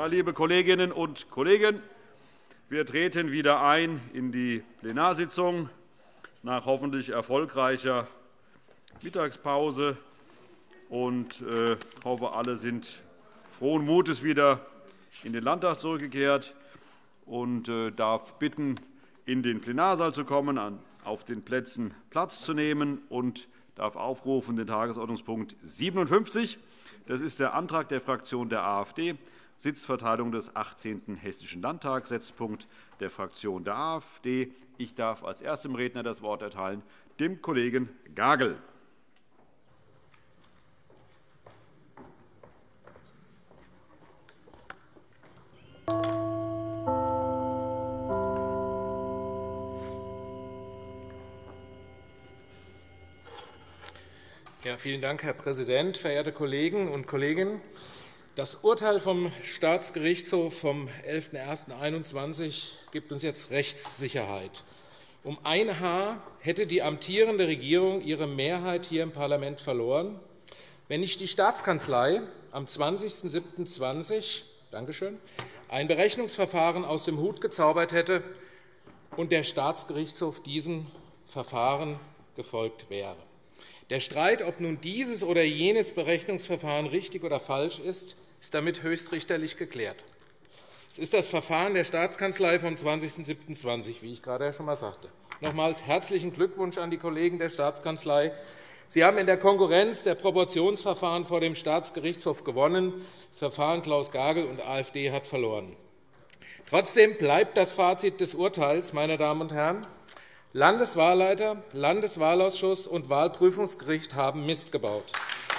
Ja, liebe Kolleginnen und Kollegen, wir treten wieder ein in die Plenarsitzung nach hoffentlich erfolgreicher Mittagspause und hoffe, alle sind frohen Mutes wieder in den Landtag zurückgekehrt und darf bitten, in den Plenarsaal zu kommen, auf den Plätzen Platz zu nehmen und darf aufrufen den Tagesordnungspunkt 57. Das ist der Antrag der Fraktion der AfD, Sitzverteilung des 18. Hessischen Landtags, Setzpunkt der Fraktion der AfD. Ich darf als erstem Redner das Wort erteilen dem Kollegen Gagel. Ja, vielen Dank, Herr Präsident, verehrte Kolleginnen und Kollegen! Das Urteil vom Staatsgerichtshof vom 11.01.2021 gibt uns jetzt Rechtssicherheit. Um ein Haar hätte die amtierende Regierung ihre Mehrheit hier im Parlament verloren, wenn nicht die Staatskanzlei am 20.07.2020 ein Berechnungsverfahren aus dem Hut gezaubert hätte und der Staatsgerichtshof diesem Verfahren gefolgt wäre. Der Streit, ob nun dieses oder jenes Berechnungsverfahren richtig oder falsch ist damit höchstrichterlich geklärt. Es ist das Verfahren der Staatskanzlei vom 20.07.2020, wie ich gerade schon einmal sagte. Nochmals herzlichen Glückwunsch an die Kollegen der Staatskanzlei. Sie haben in der Konkurrenz der Proportionsverfahren vor dem Staatsgerichtshof gewonnen. Das Verfahren Klaus Gagel und AfD hat verloren. Trotzdem bleibt das Fazit des Urteils, meine Damen und Herren: Landeswahlleiter, Landeswahlausschuss und Wahlprüfungsgericht haben Mist gebaut.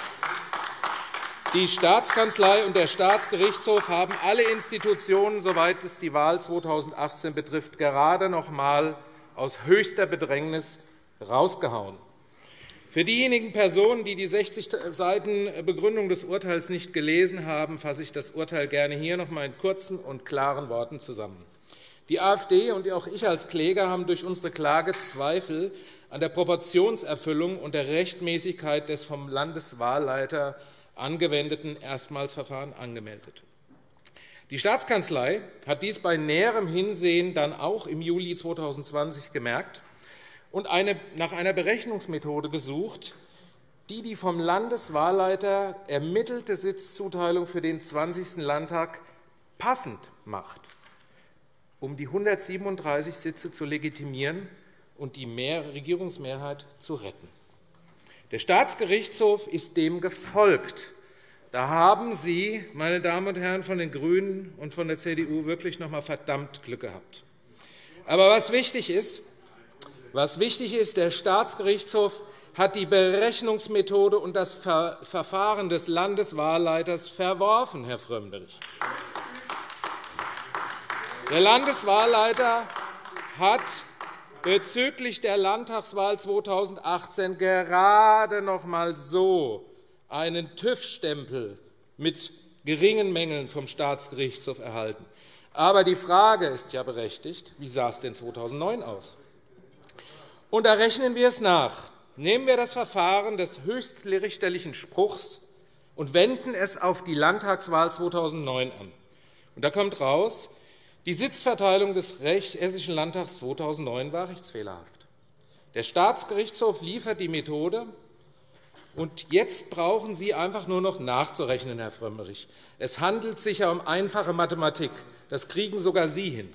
Die Staatskanzlei und der Staatsgerichtshof haben alle Institutionen, soweit es die Wahl 2018 betrifft, gerade noch einmal aus höchster Bedrängnis rausgehauen. Für diejenigen Personen, die die 60 Seiten Begründung des Urteils nicht gelesen haben, fasse ich das Urteil gerne hier noch einmal in kurzen und klaren Worten zusammen. Die AfD und auch ich als Kläger haben durch unsere Klage Zweifel an der Proportionserfüllung und der Rechtmäßigkeit des vom Landeswahlleiter angewendeten Erstmalsverfahren angemeldet. Die Staatskanzlei hat dies bei näherem Hinsehen dann auch im Juli 2020 gemerkt und nach einer Berechnungsmethode gesucht, die die vom Landeswahlleiter ermittelte Sitzzuteilung für den 20. Landtag passend macht, um die 137 Sitze zu legitimieren und die Regierungsmehrheit zu retten. Der Staatsgerichtshof ist dem gefolgt. Da haben Sie, meine Damen und Herren von den GRÜNEN und von der CDU, wirklich noch einmal verdammt Glück gehabt. Aber was wichtig ist, der Staatsgerichtshof hat die Berechnungsmethode und das Verfahren des Landeswahlleiters verworfen, Herr Frömmrich. Der Landeswahlleiter hat bezüglich der Landtagswahl 2018 gerade noch einmal so einen TÜV-Stempel mit geringen Mängeln vom Staatsgerichtshof erhalten. Aber die Frage ist ja berechtigt, wie sah es denn 2009 aus? Und da rechnen wir es nach. Nehmen wir das Verfahren des höchstrichterlichen Spruchs und wenden es auf die Landtagswahl 2009 an. Und da kommt raus, die Sitzverteilung des Hessischen Landtags 2009 war rechtsfehlerhaft. Der Staatsgerichtshof liefert die Methode, und jetzt brauchen Sie einfach nur noch nachzurechnen, Herr Frömmrich. Es handelt sich ja um einfache Mathematik. Das kriegen sogar Sie hin.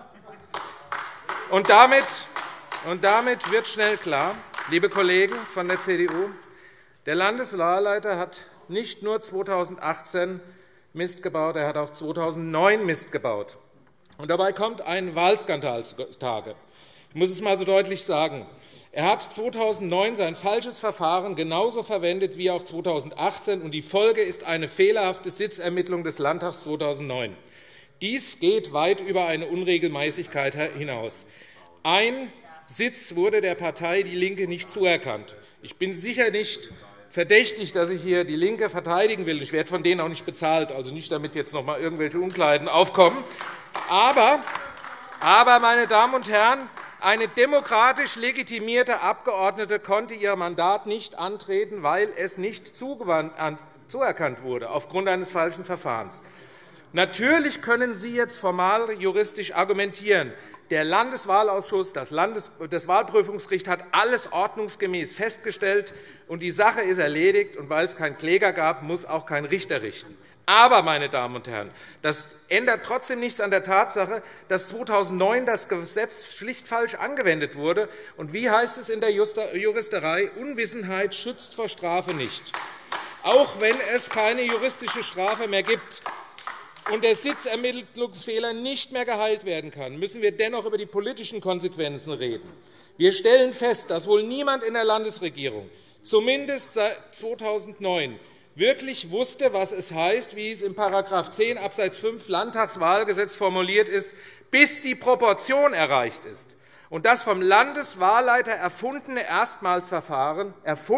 Und damit wird schnell klar, liebe Kollegen von der CDU, der Landeswahlleiter hat nicht nur 2018 Mist gebaut, er hat auch 2009 Mist gebaut. Und dabei kommt ein Wahlskandal zutage. Ich muss es einmal so deutlich sagen. Er hat 2009 sein falsches Verfahren genauso verwendet wie auch 2018, und die Folge ist eine fehlerhafte Sitzermittlung des Landtags 2009. Dies geht weit über eine Unregelmäßigkeit hinaus. Ein Sitz wurde der Partei DIE LINKE nicht zuerkannt. Ich bin sicher nicht verdächtig, dass ich hier DIE LINKE verteidigen will. Ich werde von denen auch nicht bezahlt, also nicht, damit jetzt noch einmal irgendwelche Unklarheiten aufkommen. Aber, meine Damen und Herren, eine demokratisch legitimierte Abgeordnete konnte ihr Mandat nicht antreten, weil es nicht zuerkannt wurde, aufgrund eines falschen Verfahrens. Natürlich können Sie jetzt formal juristisch argumentieren. Der Landeswahlausschuss, das Wahlprüfungsgericht hat alles ordnungsgemäß festgestellt, und die Sache ist erledigt. Und weil es keinen Kläger gab, muss auch kein Richter richten. Aber, meine Damen und Herren, das ändert trotzdem nichts an der Tatsache, dass 2009 das Gesetz schlicht falsch angewendet wurde. Und wie heißt es in der Juristerei? Unwissenheit schützt vor Strafe nicht. Auch wenn es keine juristische Strafe mehr gibt und der Sitzermittlungsfehler nicht mehr geheilt werden kann, müssen wir dennoch über die politischen Konsequenzen reden. Wir stellen fest, dass wohl niemand in der Landesregierung, zumindest seit 2009, wirklich wusste, was es heißt, wie es in § 10 Abs. 5 Landtagswahlgesetz formuliert ist, bis die Proportion erreicht ist. Und das vom Landeswahlleiter erfundene Erstmalsverfahren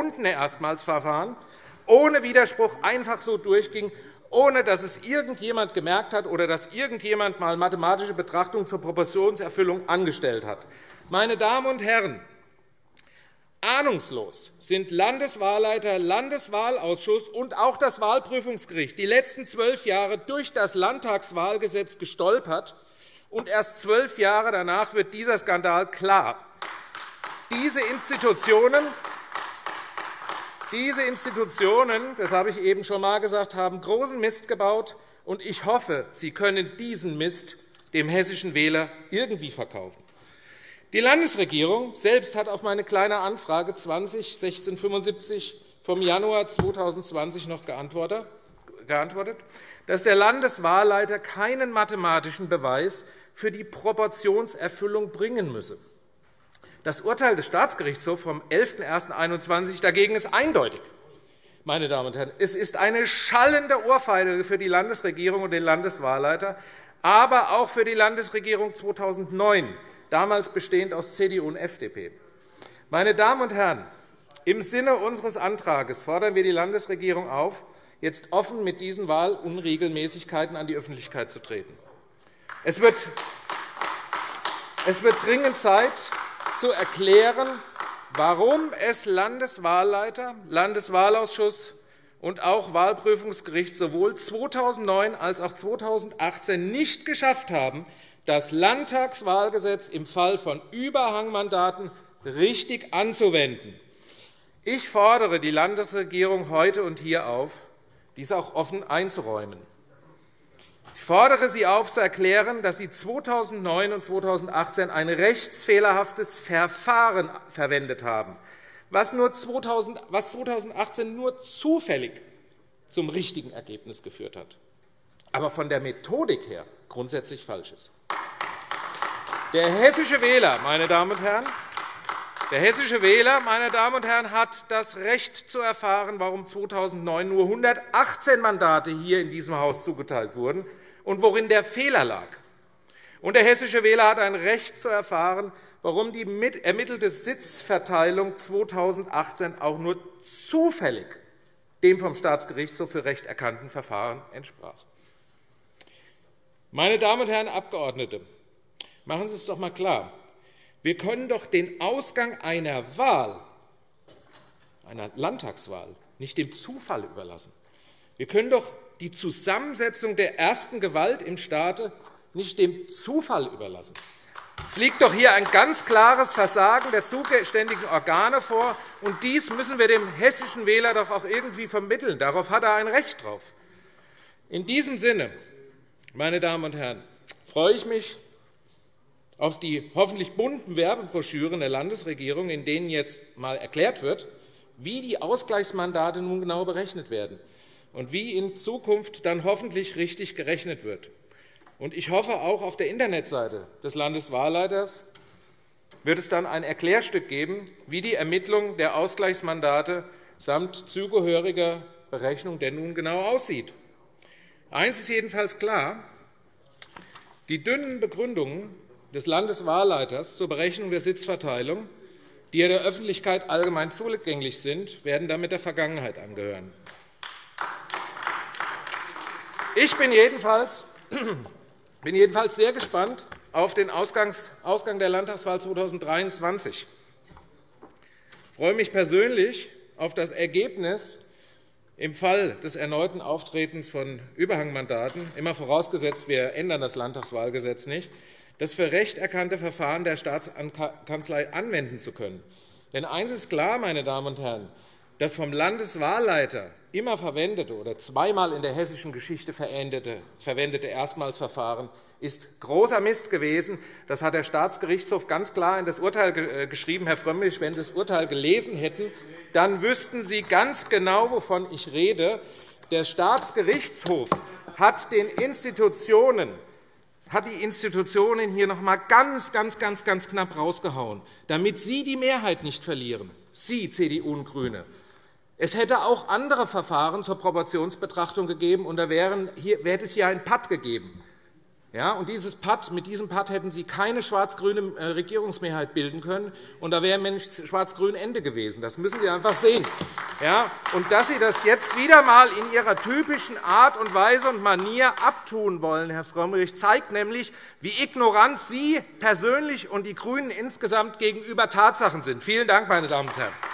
ohne Widerspruch einfach so durchging, ohne dass es irgendjemand gemerkt hat oder dass irgendjemand einmal mathematische Betrachtungen zur Proportionserfüllung angestellt hat. Meine Damen und Herren, ahnungslos sind Landeswahlleiter, Landeswahlausschuss und auch das Wahlprüfungsgericht die letzten 12 Jahre durch das Landtagswahlgesetz gestolpert, und erst 12 Jahre danach wird dieser Skandal klar. Diese Institutionen, das habe ich eben schon einmal gesagt, haben großen Mist gebaut, und ich hoffe, Sie können diesen Mist dem hessischen Wähler irgendwie verkaufen. Die Landesregierung selbst hat auf meine Kleine Anfrage 20-1675 vom Januar 2020 noch geantwortet, dass der Landeswahlleiter keinen mathematischen Beweis für die Proportionserfüllung bringen müsse. Das Urteil des Staatsgerichtshofs vom 11.01.21 dagegen ist eindeutig. Meine Damen und Herren, es ist eine schallende Ohrfeige für die Landesregierung und den Landeswahlleiter, aber auch für die Landesregierung 2009, damals bestehend aus CDU und FDP. Meine Damen und Herren, im Sinne unseres Antrags fordern wir die Landesregierung auf, jetzt offen mit diesen Wahlunregelmäßigkeiten an die Öffentlichkeit zu treten. Es wird dringend Zeit, zu erklären, warum es Landeswahlleiter, Landeswahlausschuss und auch Wahlprüfungsgericht sowohl 2009 als auch 2018 nicht geschafft haben, das Landtagswahlgesetz im Fall von Überhangmandaten richtig anzuwenden. Ich fordere die Landesregierung heute und hier auf, dies auch offen einzuräumen. Ich fordere Sie auf, zu erklären, dass Sie 2009 und 2018 ein rechtsfehlerhaftes Verfahren verwendet haben, was 2018 nur zufällig zum richtigen Ergebnis geführt hat, aber von der Methodik her grundsätzlich falsch ist. Der hessische Wähler, meine Damen und Herren, hat das Recht zu erfahren, warum 2009 nur 118 Mandate hier in diesem Haus zugeteilt wurden und worin der Fehler lag. Und der hessische Wähler hat ein Recht zu erfahren, warum die ermittelte Sitzverteilung 2018 auch nur zufällig dem vom Staatsgerichtshof für Recht erkannten Verfahren entsprach. Meine Damen und Herren Abgeordnete, machen Sie es doch einmal klar. Wir können doch den Ausgang einer Wahl, einer Landtagswahl, nicht dem Zufall überlassen. Wir können doch die Zusammensetzung der ersten Gewalt im Staate nicht dem Zufall überlassen. Es liegt doch hier ein ganz klares Versagen der zuständigen Organe vor, und dies müssen wir dem hessischen Wähler doch auch irgendwie vermitteln. Darauf hat er ein Recht drauf. In diesem Sinne, meine Damen und Herren, freue ich mich auf die hoffentlich bunten Werbebroschüren der Landesregierung, in denen jetzt einmal erklärt wird, wie die Ausgleichsmandate nun genau berechnet werden und wie in Zukunft dann hoffentlich richtig gerechnet wird. Und ich hoffe, auch auf der Internetseite des Landeswahlleiters wird es dann ein Erklärstück geben, wie die Ermittlung der Ausgleichsmandate samt zugehöriger Berechnung denn nun genau aussieht. Eines ist jedenfalls klar: Die dünnen Begründungen des Landeswahlleiters zur Berechnung der Sitzverteilung, die ja der Öffentlichkeit allgemein zugänglich sind, werden damit der Vergangenheit angehören. Ich bin jedenfalls sehr gespannt auf den Ausgang der Landtagswahl 2023. Ich freue mich persönlich auf das Ergebnis Im Fall des erneuten Auftretens von Überhangmandaten, immer vorausgesetzt, wir ändern das Landtagswahlgesetz nicht, das für recht erkannte Verfahren der Staatskanzlei anwenden zu können. Denn eines ist klar, meine Damen und Herren, das vom Landeswahlleiter immer verwendete oder zweimal in der hessischen Geschichte verwendete Erstmalsverfahren ist großer Mist gewesen. Das hat der Staatsgerichtshof ganz klar in das Urteil geschrieben. Herr Frömmrich, wenn Sie das Urteil gelesen hätten, dann wüssten Sie ganz genau, wovon ich rede. Der Staatsgerichtshof hat die Institutionen hier noch einmal ganz knapp rausgehauen, damit Sie die Mehrheit nicht verlieren, Sie, CDU und GRÜNE. Es hätte auch andere Verfahren zur Proportionsbetrachtung gegeben, und da hätte es hier ein Patt gegeben. Ja, und mit diesem Patt hätten Sie keine schwarz-grüne Regierungsmehrheit bilden können, und da wäre ein schwarz-grün Ende gewesen. Das müssen Sie einfach sehen. Ja, und dass Sie das jetzt wieder einmal in Ihrer typischen Art und Weise und Manier abtun wollen, Herr Frömmrich, zeigt nämlich, wie ignorant Sie persönlich und die GRÜNEN insgesamt gegenüber Tatsachen sind. Vielen Dank, meine Damen und Herren.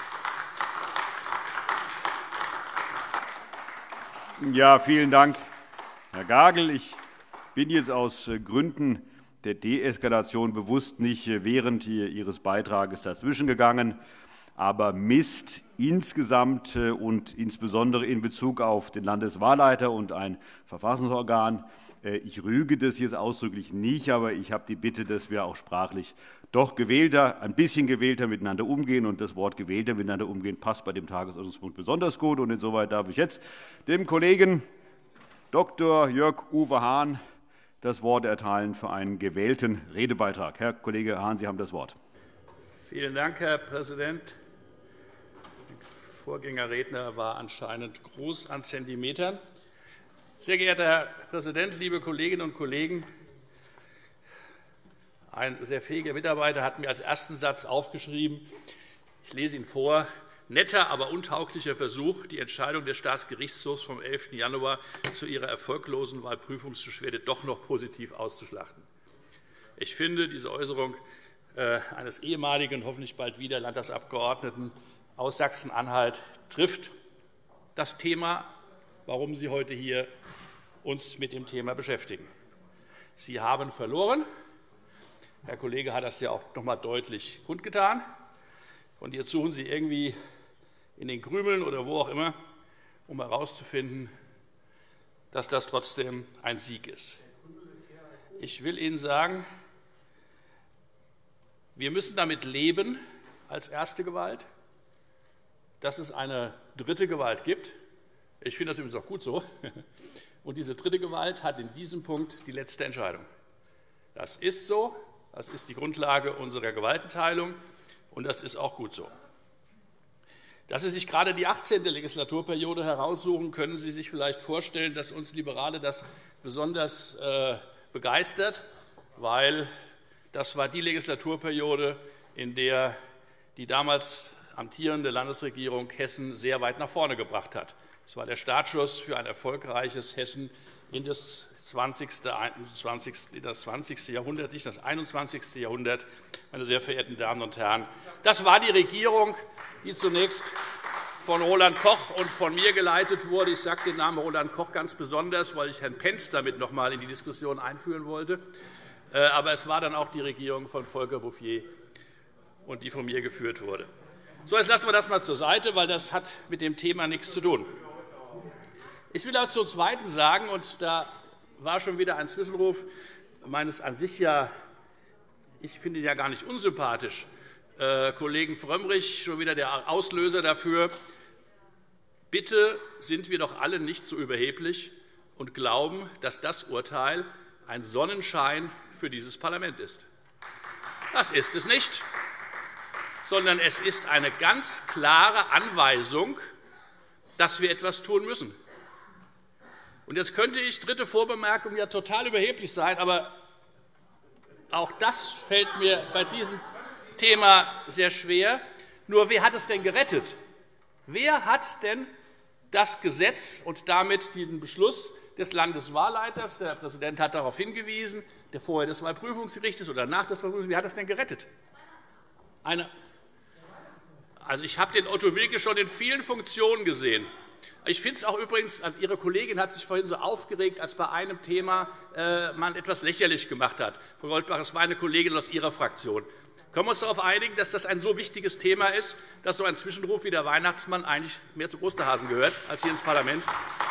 Ja, vielen Dank, Herr Gagel. Ich bin jetzt aus Gründen der Deeskalation bewusst nicht während Ihres Beitrages dazwischengegangen. Aber Mist insgesamt und insbesondere in Bezug auf den Landeswahlleiter und ein Verfassungsorgan, ich rüge das jetzt ausdrücklich nicht, aber ich habe die Bitte, dass wir auch sprachlich doch ein bisschen gewählter miteinander umgehen. Und das Wort gewählter miteinander umgehen passt bei dem Tagesordnungspunkt besonders gut. Und insoweit darf ich jetzt dem Kollegen Dr. Jörg-Uwe Hahn das Wort erteilen für einen gewählten Redebeitrag. Herr Kollege Hahn, Sie haben das Wort. Vielen Dank, Herr Präsident. Der Vorgängerredner war anscheinend groß an Zentimetern. Sehr geehrter Herr Präsident, liebe Kolleginnen und Kollegen! Ein sehr fähiger Mitarbeiter hat mir als ersten Satz aufgeschrieben, ich lese ihn vor, netter, aber untauglicher Versuch, die Entscheidung des Staatsgerichtshofs vom 11. Januar zu ihrer erfolglosen Wahlprüfungsbeschwerde doch noch positiv auszuschlachten. Ich finde, diese Äußerung eines ehemaligen, hoffentlich bald wieder Landtagsabgeordneten aus Sachsen-Anhalt trifft das Thema, warum Sie heute hier uns mit dem Thema beschäftigen. Sie haben verloren. Herr Kollege hat das ja auch noch einmal deutlich kundgetan. Und jetzt suchen Sie irgendwie in den Krümeln oder wo auch immer, um herauszufinden, dass das trotzdem ein Sieg ist. Ich will Ihnen sagen, wir müssen damit leben, als erste Gewalt, dass es eine dritte Gewalt gibt. Ich finde das übrigens auch gut so. Und diese dritte Gewalt hat in diesem Punkt die letzte Entscheidung. Das ist so. Das ist die Grundlage unserer Gewaltenteilung, und das ist auch gut so. Dass Sie sich gerade die 18. Legislaturperiode heraussuchen, können Sie sich vielleicht vorstellen, dass uns Liberale das besonders begeistert, weil das war die Legislaturperiode, in der die damals amtierende Landesregierung Hessen sehr weit nach vorne gebracht hat. Es war der Startschuss für ein erfolgreiches Hessen in das 20. Jahrhundert, nicht das 21. Jahrhundert, meine sehr verehrten Damen und Herren. Das war die Regierung, die zunächst von Roland Koch und von mir geleitet wurde. Ich sage den Namen Roland Koch ganz besonders, weil ich Herrn Pentz damit noch einmal in die Diskussion einführen wollte. Aber es war dann auch die Regierung von Volker Bouffier, und die von mir geführt wurde. So, jetzt lassen wir das einmal zur Seite, weil das hat mit dem Thema nichts zu tun. Ich will auch zum Zweiten sagen, und da war schon wieder ein Zwischenruf meines an sich ja, ich finde ihn ja gar nicht unsympathisch, Kollegen Frömmrich, schon wieder der Auslöser dafür. Bitte sind wir doch alle nicht so überheblich und glauben, dass das Urteil ein Sonnenschein für dieses Parlament ist. Das ist es nicht, sondern es ist eine ganz klare Anweisung, dass wir etwas tun müssen. Und jetzt könnte ich, dritte Vorbemerkung, ja total überheblich sein, aber auch das fällt mir bei diesem Thema sehr schwer. Nur wer hat es denn gerettet? Wer hat denn das Gesetz und damit den Beschluss des Landeswahlleiters, der Präsident hat darauf hingewiesen, der vorher des Wahlprüfungsgerichtes oder nach des Wahlprüfungsgerichtes, wer hat das denn gerettet? Also ich habe den Otto Wilke schon in vielen Funktionen gesehen. Ich finde es auch übrigens, also Ihre Kollegin hat sich vorhin so aufgeregt, als bei einem Thema man etwas lächerlich gemacht hat. Frau Goldbach, es war eine Kollegin aus Ihrer Fraktion. Können wir uns darauf einigen, dass das ein so wichtiges Thema ist, dass so ein Zwischenruf wie der Weihnachtsmann eigentlich mehr zu Osterhasen gehört als hier ins Parlament?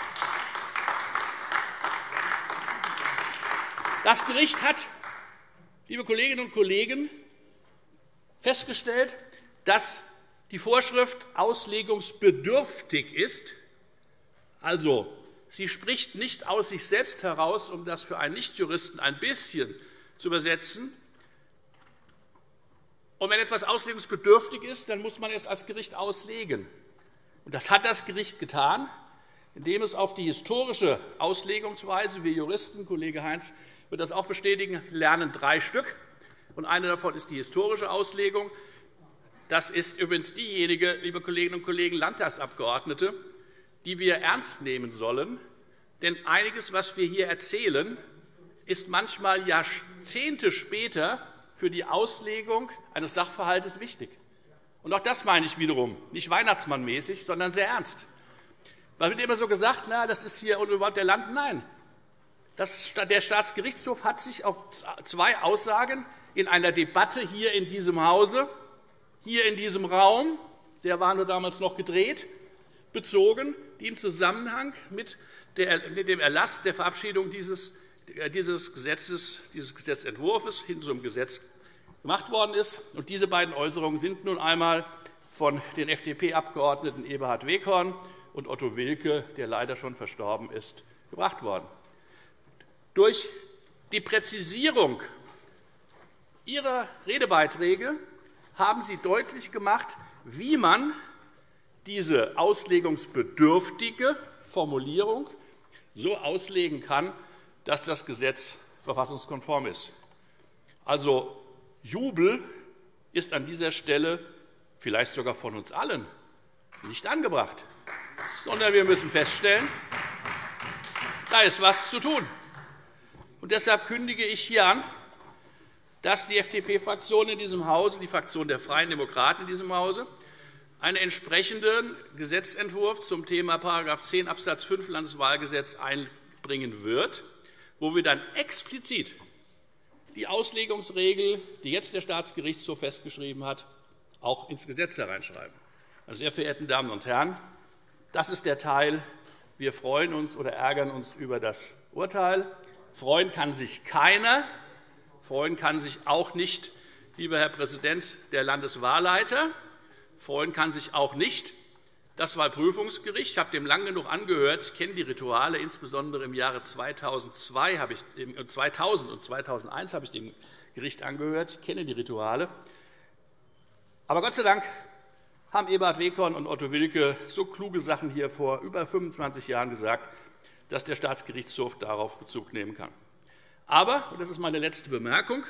Das Gericht hat, liebe Kolleginnen und Kollegen, festgestellt, dass die Vorschrift auslegungsbedürftig ist. Also, sie spricht nicht aus sich selbst heraus, um das für einen Nichtjuristen ein bisschen zu übersetzen. Und wenn etwas auslegungsbedürftig ist, dann muss man es als Gericht auslegen. Und das hat das Gericht getan, indem es auf die historische Auslegungsweise, wir Juristen, Kollege Heinz wird das auch bestätigen, lernen 3 Stück. Und eine davon ist die historische Auslegung. Das ist übrigens diejenige, liebe Kolleginnen und Kollegen, Landtagsabgeordnete, die wir ernst nehmen sollen. Denn einiges, was wir hier erzählen, ist manchmal Jahrzehnte später für die Auslegung eines Sachverhaltes wichtig. Und auch das meine ich wiederum, nicht weihnachtsmannmäßig, sondern sehr ernst. Da wird immer so gesagt, na, das ist hier überhaupt der Land. Nein, der Staatsgerichtshof hat sich auf 2 Aussagen in einer Debatte hier in diesem Hause, hier in diesem Raum, der war nur damals noch gedreht, bezogen, die im Zusammenhang mit dem Erlass der Verabschiedung dieses Gesetzentwurfs hin zum Gesetz gemacht worden ist. Und diese beiden Äußerungen sind nun einmal von den FDP-Abgeordneten Eberhard Weghorn und Otto Wilke, der leider schon verstorben ist, gebracht worden. Durch die Präzisierung Ihrer Redebeiträge haben Sie deutlich gemacht, wie man diese auslegungsbedürftige Formulierung so auslegen kann, dass das Gesetz verfassungskonform ist. Also Jubel ist an dieser Stelle vielleicht sogar von uns allen nicht angebracht, sondern wir müssen feststellen, da ist was zu tun. Und deshalb kündige ich hier an, dass die FDP-Fraktion in diesem Hause, die Fraktion der Freien Demokraten in diesem Hause, einen entsprechenden Gesetzentwurf zum Thema § 10 Abs. 5 Landeswahlgesetz einbringen wird, wo wir dann explizit die Auslegungsregel, die jetzt der Staatsgerichtshof festgeschrieben hat, auch ins Gesetz hereinschreiben. Meine sehr verehrten Damen und Herren, das ist der Teil. Wir freuen uns oder ärgern uns über das Urteil. Freuen kann sich keiner. Freuen kann sich auch nicht, lieber Herr Präsident, der Landeswahlleiter. Freuen kann sich auch nicht das Wahlprüfungsgericht. Ich habe dem lang genug angehört. Ich kenne die Rituale. Insbesondere im Jahre 2000 und 2001 habe ich dem Gericht angehört. Ich kenne die Rituale. Aber Gott sei Dank haben Eberhard Weghorn und Otto Wilke so kluge Sachen hier vor über 25 Jahren gesagt, dass der Staatsgerichtshof darauf Bezug nehmen kann. Aber, und das ist meine letzte Bemerkung,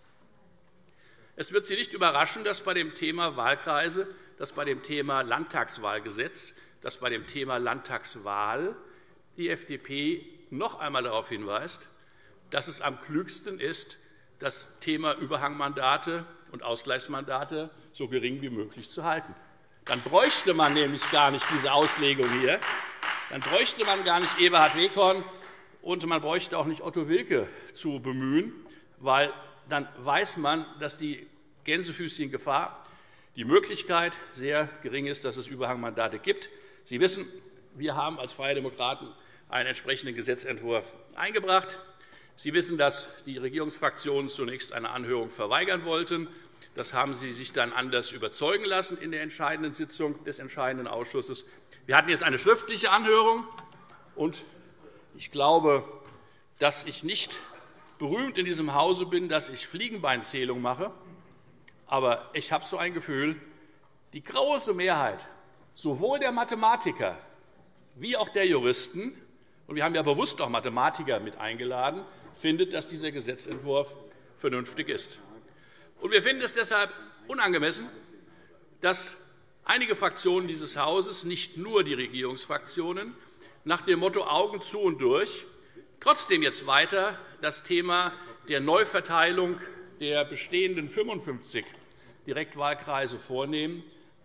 es wird Sie nicht überraschen, dass bei dem Thema Wahlkreise, dass bei dem Thema Landtagswahlgesetz, dass bei dem Thema Landtagswahl die FDP noch einmal darauf hinweist, dass es am klügsten ist, das Thema Überhangmandate und Ausgleichsmandate so gering wie möglich zu halten. Dann bräuchte man nämlich gar nicht diese Auslegung hier. Dann bräuchte man gar nicht Eberhard Weghorn und man bräuchte auch nicht Otto Wilke zu bemühen, weil dann weiß man, dass die Gänsefüßchen-Gefahr, die Möglichkeit sehr gering ist, dass es Überhangmandate gibt. Sie wissen, wir haben als Freie Demokraten einen entsprechenden Gesetzentwurf eingebracht. Sie wissen, dass die Regierungsfraktionen zunächst eine Anhörung verweigern wollten. Das haben Sie sich dann anders überzeugen lassen in der entscheidenden Sitzung des entscheidenden Ausschusses. Wir hatten jetzt eine schriftliche Anhörung, und ich glaube, dass ich nicht berühmt in diesem Hause bin, dass ich Fliegenbeinzählung mache. Aber ich habe so ein Gefühl, die große Mehrheit sowohl der Mathematiker wie auch der Juristen, und wir haben ja bewusst auch Mathematiker mit eingeladen, findet, dass dieser Gesetzentwurf vernünftig ist. Und wir finden es deshalb unangemessen, dass einige Fraktionen dieses Hauses, nicht nur die Regierungsfraktionen, nach dem Motto Augen zu und durch, trotzdem jetzt weiter das Thema der Neuverteilung der bestehenden 55 Direktwahlkreise vornehmen,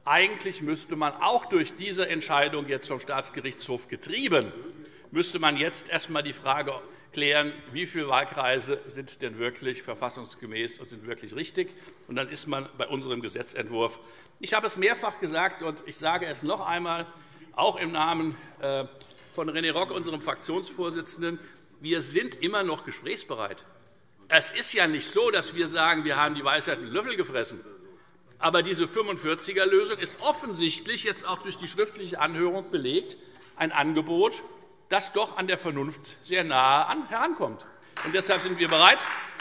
eigentlich müsste man auch durch diese Entscheidung jetzt vom Staatsgerichtshof getrieben, müsste man jetzt erst einmal die Frage klären, wie viele Wahlkreise sind denn wirklich verfassungsgemäß und sind wirklich richtig. Und dann ist man bei unserem Gesetzentwurf. Ich habe es mehrfach gesagt, und ich sage es noch einmal, auch im Namen von René Rock, unserem Fraktionsvorsitzenden, wir sind immer noch gesprächsbereit. Es ist ja nicht so, dass wir sagen, wir haben die Weisheit mit Löffel gefressen. Aber diese 45er-Lösung ist offensichtlich jetzt auch durch die schriftliche Anhörung belegt, ein Angebot, das doch an der Vernunft sehr nahe herankommt. Und deshalb sind wir bereit.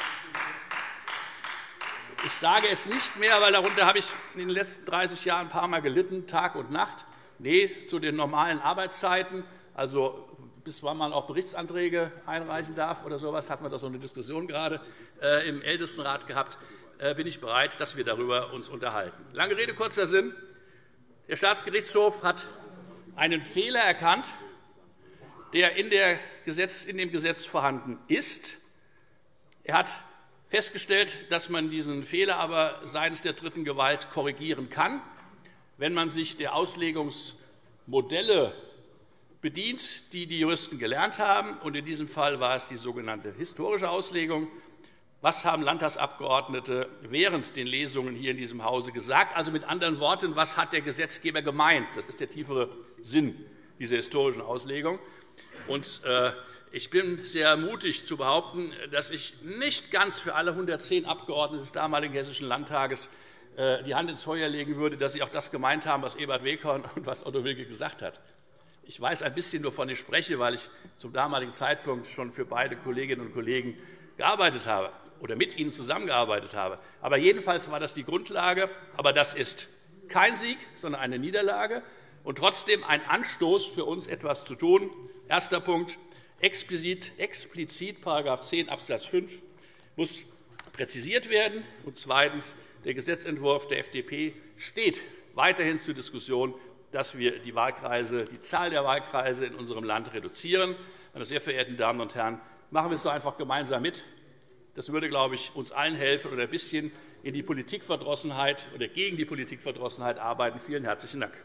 Ich sage es nicht mehr, weil darunter habe ich in den letzten 30 Jahren ein paar Mal gelitten, Tag und Nacht. Nee, zu den normalen Arbeitszeiten, also bis wann man auch Berichtsanträge einreichen darf oder so etwas, hatten wir da so eine Diskussion gerade im Ältestenrat gehabt, bin ich bereit, dass wir uns darüber unterhalten. Lange Rede, kurzer Sinn. Der Staatsgerichtshof hat einen Fehler erkannt, der in dem Gesetz vorhanden ist. Er hat festgestellt, dass man diesen Fehler aber seitens der dritten Gewalt korrigieren kann, wenn man sich der Auslegungsmodelle bedient, die die Juristen gelernt haben. Und in diesem Fall war es die sogenannte historische Auslegung. Was haben Landtagsabgeordnete während den Lesungen hier in diesem Hause gesagt? Also mit anderen Worten, was hat der Gesetzgeber gemeint? Das ist der tiefere Sinn dieser historischen Auslegung. Und ich bin sehr ermutigt zu behaupten, dass ich nicht ganz für alle 110 Abgeordneten des damaligen Hessischen Landtages die Hand ins Feuer legen würde, dass sie auch das gemeint haben, was Ebert Weghorn und was Otto Wilke gesagt hat. Ich weiß ein bisschen, wovon ich spreche, weil ich zum damaligen Zeitpunkt schon für beide Kolleginnen und Kollegen gearbeitet habe oder mit ihnen zusammengearbeitet habe. Aber jedenfalls war das die Grundlage. Aber das ist kein Sieg, sondern eine Niederlage und trotzdem ein Anstoß für uns, etwas zu tun. Erster Punkt, explizit § 10 Abs. 5 muss präzisiert werden. Und zweitens, der Gesetzentwurf der FDP steht weiterhin zur Diskussion, dass wir die Zahl der Wahlkreise in unserem Land reduzieren. Meine sehr verehrten Damen und Herren, machen wir es doch einfach gemeinsam mit. Das würde, glaube ich, uns allen helfen oder ein bisschen in die Politikverdrossenheit oder gegen die Politikverdrossenheit arbeiten. Vielen herzlichen Dank.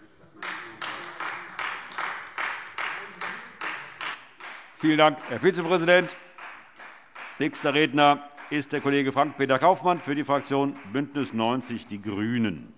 Vielen Dank, Herr Vizepräsident. Nächster Redner ist der Kollege Frank-Peter Kaufmann für die Fraktion BÜNDNIS 90 die GRÜNEN.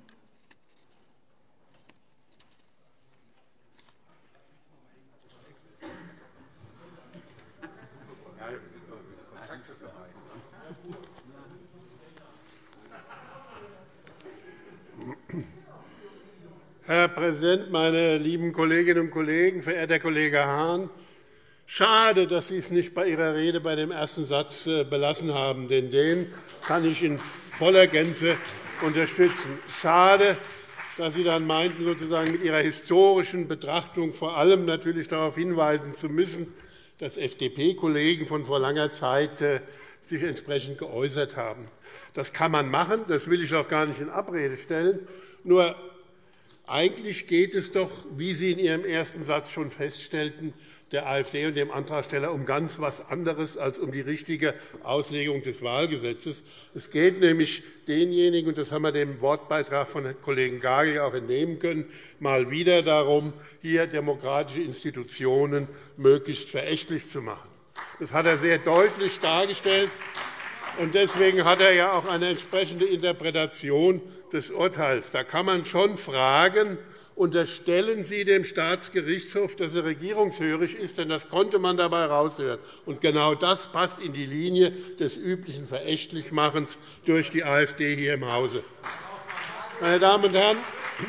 Herr Präsident, meine lieben Kolleginnen und Kollegen, verehrter Kollege Hahn! Schade, dass Sie es nicht bei Ihrer Rede bei dem ersten Satz belassen haben, denn den kann ich in voller Gänze unterstützen. Schade, dass Sie dann meinten, sozusagen mit Ihrer historischen Betrachtung vor allem natürlich darauf hinweisen zu müssen, dass FDP-Kollegen von vor langer Zeit sich entsprechend geäußert haben. Das kann man machen, das will ich auch gar nicht in Abrede stellen. Nur eigentlich geht es doch, wie Sie in Ihrem ersten Satz schon feststellten, der AfD und dem Antragsteller um ganz etwas anderes als um die richtige Auslegung des Wahlgesetzes. Es geht nämlich denjenigen, und das haben wir dem Wortbeitrag von Herrn Kollegen Gagel auch entnehmen können, mal wieder darum, hier demokratische Institutionen möglichst verächtlich zu machen. Das hat er sehr deutlich dargestellt. Und deswegen hat er ja auch eine entsprechende Interpretation des Urteils. Da kann man schon fragen, unterstellen Sie dem Staatsgerichtshof, dass er regierungshörig ist, denn das konnte man dabei heraushören. Und genau das passt in die Linie des üblichen Verächtlichmachens durch die AfD hier im Hause. Meine Damen und Herren,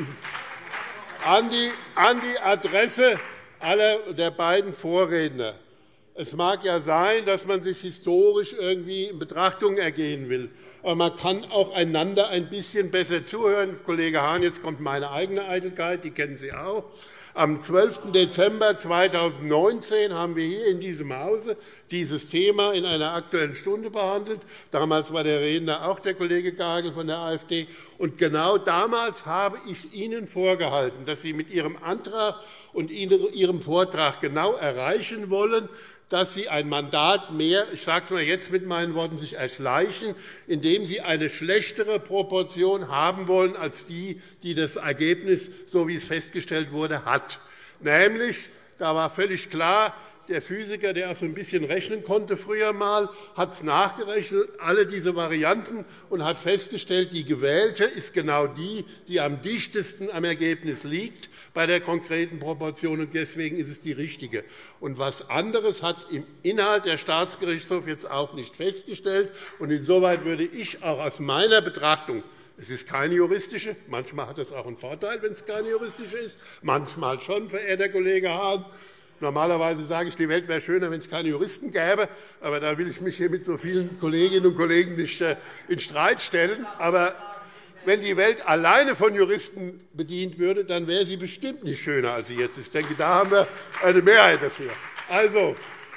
an die Adresse aller der beiden Vorredner. Es mag ja sein, dass man sich historisch irgendwie in Betrachtung ergehen will. Aber man kann auch einander ein bisschen besser zuhören. Kollege Hahn, jetzt kommt meine eigene Eitelkeit, die kennen Sie auch. Am 12. Dezember 2019 haben wir hier in diesem Hause dieses Thema in einer Aktuellen Stunde behandelt. Damals war der Redner auch der Kollege Gagel von der AfD. Und genau damals habe ich Ihnen vorgehalten, dass Sie mit Ihrem Antrag und Ihrem Vortrag genau erreichen wollen, dass Sie ein Mandat mehr, ich sage es mal jetzt mit meinen Worten, sich erschleichen, indem Sie eine schlechtere Proportion haben wollen als die, die das Ergebnis, so wie es festgestellt wurde, hat. Nämlich, da war völlig klar, der Physiker, der auch so ein bisschen rechnen konnte früher einmal, hat es nachgerechnet, alle diese Varianten, und hat festgestellt, die gewählte ist genau die, die am dichtesten am Ergebnis liegt bei der konkreten Proportion, und deswegen ist es die richtige. Und was anderes hat im Inhalt der Staatsgerichtshof jetzt auch nicht festgestellt. Und insoweit würde ich auch aus meiner Betrachtung, es ist keine juristische, manchmal hat es auch einen Vorteil, wenn es keine juristische ist, manchmal schon, verehrter Kollege Hahn. Normalerweise sage ich, die Welt wäre schöner, wenn es keine Juristen gäbe. Aber da will ich mich hier mit so vielen Kolleginnen und Kollegen nicht in Streit stellen. Aber wenn die Welt alleine von Juristen bedient würde, dann wäre sie bestimmt nicht schöner, als sie jetzt ist. Ich denke, da haben wir eine Mehrheit dafür. Also,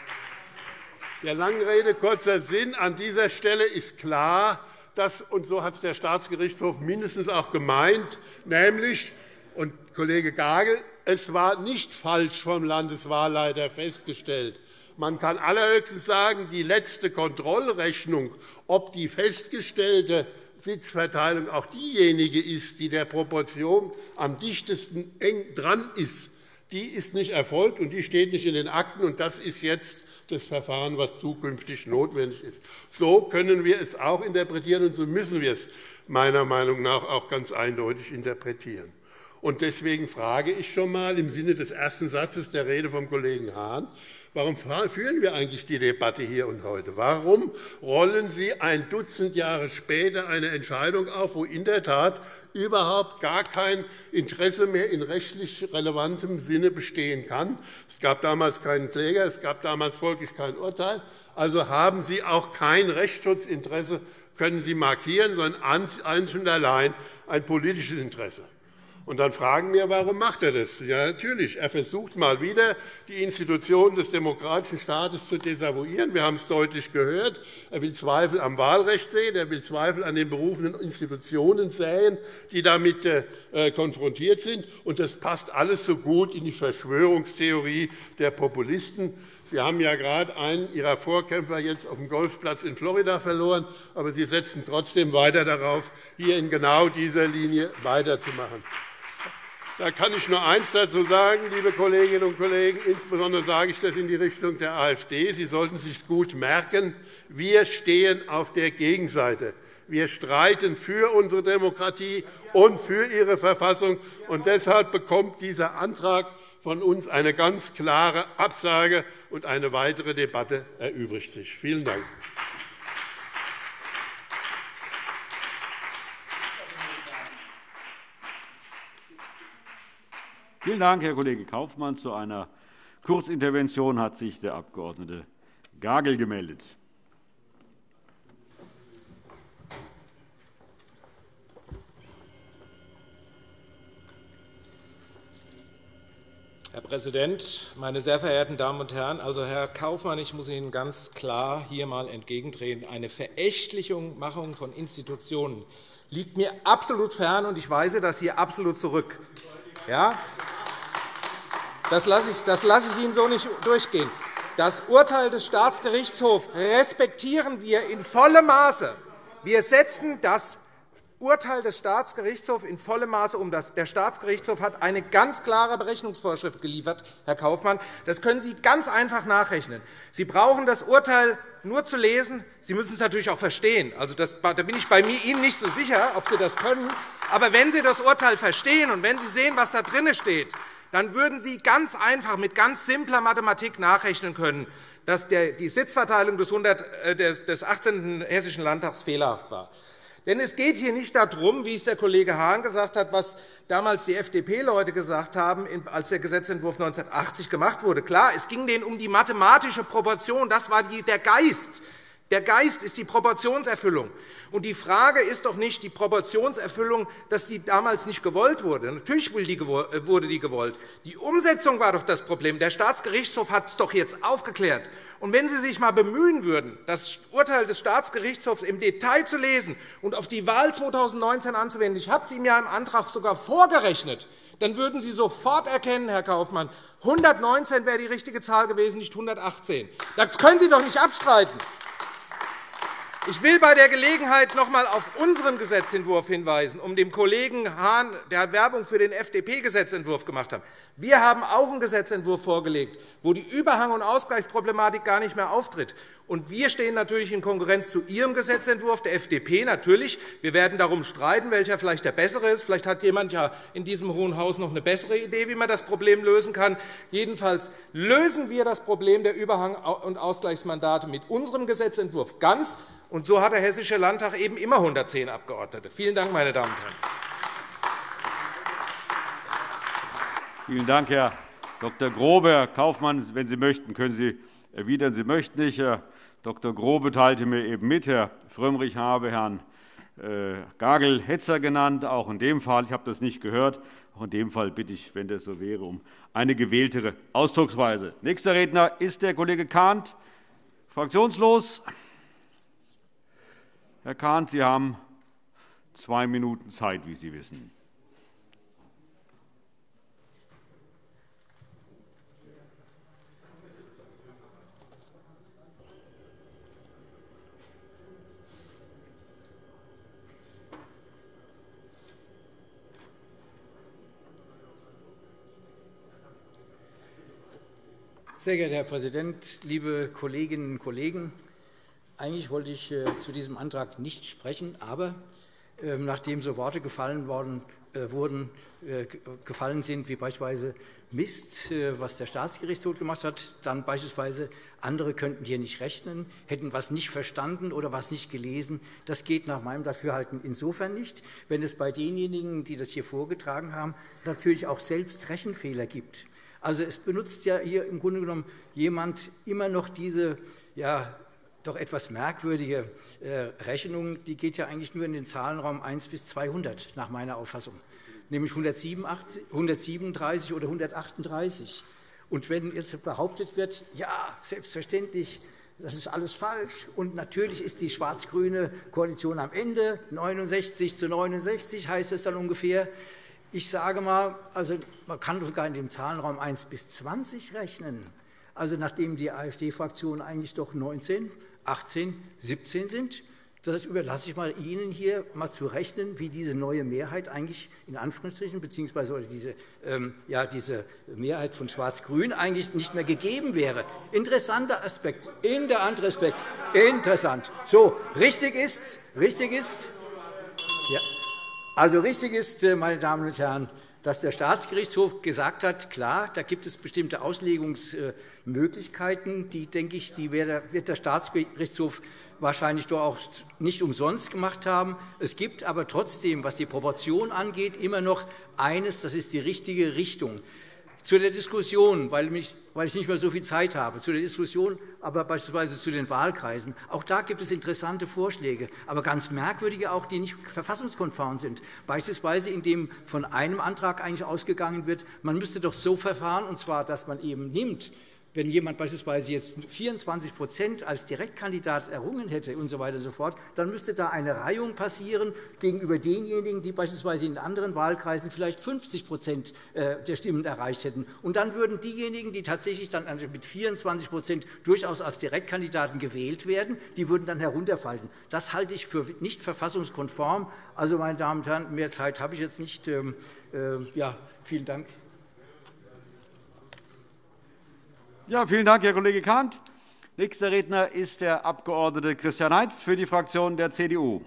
der langen Rede kurzer Sinn. An dieser Stelle ist klar, dass, und so hat es der Staatsgerichtshof mindestens auch gemeint, nämlich, und Kollege Gagel, es war nicht falsch vom Landeswahlleiter festgestellt. Man kann allerhöchstens sagen, die letzte Kontrollrechnung, ob die festgestellte Sitzverteilung auch diejenige ist, die der Proportion am dichtesten eng dran ist, die ist nicht erfolgt, und die steht nicht in den Akten. Und das ist jetzt das Verfahren, was zukünftig notwendig ist. So können wir es auch interpretieren, und so müssen wir es meiner Meinung nach auch ganz eindeutig interpretieren. Und deswegen frage ich schon einmal im Sinne des ersten Satzes der Rede vom Kollegen Hahn, warum führen wir eigentlich die Debatte hier und heute? Warum rollen Sie ein Dutzend Jahre später eine Entscheidung auf, wo in der Tat überhaupt gar kein Interesse mehr in rechtlich relevantem Sinne bestehen kann? Es gab damals keinen Kläger, es gab damals folglich kein Urteil. Also haben Sie auch kein Rechtsschutzinteresse, können Sie markieren, sondern einzig und allein ein politisches Interesse. Und dann fragen wir, warum macht er das? Ja, natürlich. Er versucht mal wieder, die Institutionen des demokratischen Staates zu desavouieren. Wir haben es deutlich gehört. Er will Zweifel am Wahlrecht sehen. Er will Zweifel an den berufenen Institutionen säen, die damit konfrontiert sind. Und das passt alles so gut in die Verschwörungstheorie der Populisten. Sie haben ja gerade einen Ihrer Vorkämpfer jetzt auf dem Golfplatz in Florida verloren, aber Sie setzen trotzdem weiter darauf, hier in genau dieser Linie weiterzumachen. Da kann ich nur eines dazu sagen, liebe Kolleginnen und Kollegen. Insbesondere sage ich das in die Richtung der AfD. Sie sollten sich gut merken, wir stehen auf der Gegenseite. Wir streiten für unsere Demokratie und für ihre Verfassung. Und deshalb bekommt dieser Antrag von uns eine ganz klare Absage, und eine weitere Debatte erübrigt sich. Vielen Dank. Vielen Dank, Herr Kollege Kaufmann. Zu einer Kurzintervention hat sich der Abg. Gagel gemeldet. Herr Präsident, meine sehr verehrten Damen und Herren! Also, Herr Kaufmann, ich muss Ihnen ganz klar hier einmal entgegentreten. Eine Verächtlichung von Institutionen liegt mir absolut fern, und ich weise das hier absolut zurück. Ja? Das lasse ich Ihnen so nicht durchgehen. Das Urteil des Staatsgerichtshofs respektieren wir in vollem Maße. Wir setzen das Urteil des Staatsgerichtshofs in vollem Maße um. Der Staatsgerichtshof hat eine ganz klare Berechnungsvorschrift geliefert, Herr Kaufmann. Das können Sie ganz einfach nachrechnen. Sie brauchen das Urteil nur zu lesen. Sie müssen es natürlich auch verstehen. Also da bin ich bei Ihnen nicht so sicher, ob Sie das können. Aber wenn Sie das Urteil verstehen und wenn Sie sehen, was da drin steht, dann würden Sie ganz einfach mit ganz simpler Mathematik nachrechnen können, dass die Sitzverteilung des 18. Hessischen Landtags fehlerhaft war. Denn es geht hier nicht darum, wie es der Kollege Hahn gesagt hat, was damals die FDP-Leute gesagt haben, als der Gesetzentwurf 1980 gemacht wurde. Klar, es ging denen um die mathematische Proportion. Das war der Geist. Der Geist ist die Proportionserfüllung. Und die Frage ist doch nicht die Proportionserfüllung, dass die damals nicht gewollt wurde. Natürlich wurde die gewollt. Die Umsetzung war doch das Problem. Der Staatsgerichtshof hat es doch jetzt aufgeklärt. Und wenn Sie sich einmal bemühen würden, das Urteil des Staatsgerichtshofs im Detail zu lesen und auf die Wahl 2019 anzuwenden, ich habe es Ihnen ja im Antrag sogar vorgerechnet, dann würden Sie sofort erkennen, Herr Kaufmann, 119 wäre die richtige Zahl gewesen, nicht 118. Das können Sie doch nicht abstreiten. Ich will bei der Gelegenheit noch einmal auf unseren Gesetzentwurf hinweisen, um dem Kollegen Hahn, der Werbung für den FDP-Gesetzentwurf gemacht hat. Wir haben auch einen Gesetzentwurf vorgelegt, wo die Überhang- und Ausgleichsproblematik gar nicht mehr auftritt. Und wir stehen natürlich in Konkurrenz zu Ihrem Gesetzentwurf, der FDP natürlich. Wir werden darum streiten, welcher vielleicht der bessere ist. Vielleicht hat jemand ja in diesem Hohen Haus noch eine bessere Idee, wie man das Problem lösen kann. Jedenfalls lösen wir das Problem der Überhang- und Ausgleichsmandate mit unserem Gesetzentwurf ganz. Und so hat der Hessische Landtag eben immer 110 Abgeordnete. Vielen Dank, meine Damen und Herren. Vielen Dank, Herr Dr. Grobe. Herr Kaufmann, wenn Sie möchten, können Sie erwidern. Sie möchten nicht. Herr Dr. Grobe teilte mir eben mit, Herr Frömmrich habe Herrn Gagel-Hetzer genannt. Auch in dem Fall, ich habe das nicht gehört, auch in dem Fall bitte ich, wenn das so wäre, um eine gewähltere Ausdrucksweise. Nächster Redner ist der Kollege Kahnt, fraktionslos. Herr Kahnt, Sie haben 2 Minuten Zeit, wie Sie wissen. Sehr geehrter Herr Präsident, liebe Kolleginnen und Kollegen! Eigentlich wollte ich zu diesem Antrag nicht sprechen, aber nachdem so Worte gefallen sind, wie beispielsweise Mist, was der Staatsgerichtshof gemacht hat, dann beispielsweise andere könnten hier nicht rechnen, hätten etwas nicht verstanden oder etwas nicht gelesen. Das geht nach meinem Dafürhalten insofern nicht, wenn es bei denjenigen, die das hier vorgetragen haben, natürlich auch selbst Rechenfehler gibt. Also es benutzt ja hier im Grunde genommen jemand immer noch diese doch etwas merkwürdige Rechnung, die geht ja eigentlich nur in den Zahlenraum 1 bis 200 nach meiner Auffassung, nämlich 137 oder 138. Und wenn jetzt behauptet wird, ja, selbstverständlich, das ist alles falsch und natürlich ist die schwarz-grüne Koalition am Ende, 69:69 heißt es dann ungefähr. Ich sage mal, also man kann sogar in dem Zahlenraum 1 bis 20 rechnen. Also nachdem die AfD-Fraktionen eigentlich doch 19, 18, 17 sind, das überlasse ich mal Ihnen hier mal zu rechnen, wie diese neue Mehrheit eigentlich in Anführungsstrichen beziehungsweise diese Mehrheit von Schwarz-Grün eigentlich nicht mehr gegeben wäre. Interessanter Aspekt, interessanter Aspekt, interessant. So, richtig ist, meine Damen und Herren, dass der Staatsgerichtshof gesagt hat, klar, da gibt es bestimmte Auslegungsmöglichkeiten, die, denke ich, wird der Staatsgerichtshof wahrscheinlich doch auch nicht umsonst gemacht haben. Es gibt aber trotzdem, was die Proportion angeht, immer noch eines, das ist die richtige Richtung. Zu der Diskussion, weil ich nicht mehr so viel Zeit habe, zu der Diskussion, aber beispielsweise zu den Wahlkreisen, auch da gibt es interessante Vorschläge, aber ganz merkwürdige auch, die nicht verfassungskonform sind. Beispielsweise, indem von einem Antrag eigentlich ausgegangen wird, man müsste doch so verfahren, und zwar, dass man eben nimmt, wenn jemand beispielsweise jetzt 24% als Direktkandidat errungen hätte und so weiter und so fort, dann müsste da eine Reihung passieren gegenüber denjenigen, die beispielsweise in anderen Wahlkreisen vielleicht 50% der Stimmen erreicht hätten. Und dann würden diejenigen, die tatsächlich dann mit 24% durchaus als Direktkandidaten gewählt werden, die würden dann herunterfallen. Das halte ich für nicht verfassungskonform. Also, meine Damen und Herren, mehr Zeit habe ich jetzt nicht. Vielen Dank. Ja, vielen Dank, Herr Kollege Kahnt. Nächster Redner ist der Abg. Christian Heitz für die Fraktion der CDU.